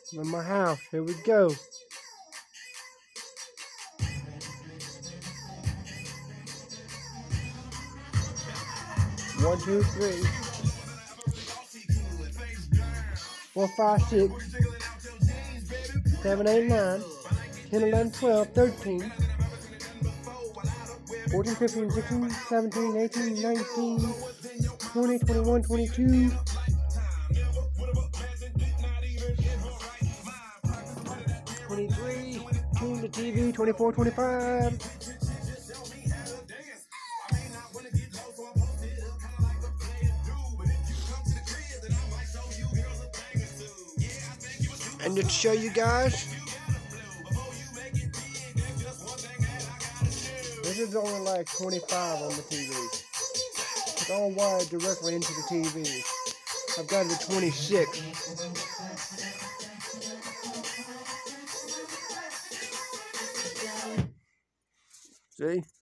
in my house. Here we go. One, two, three, 4, 5, 6, 7, 8, 9, 10, 11, 12, 13, 14, 15, 16, 17, 18, 19, 20, 21, 22, 23, tune the TV, 24, 25. And to show you guys, this is only like 25 on the TV. It's all wired directly into the TV. I've got it at 26. See?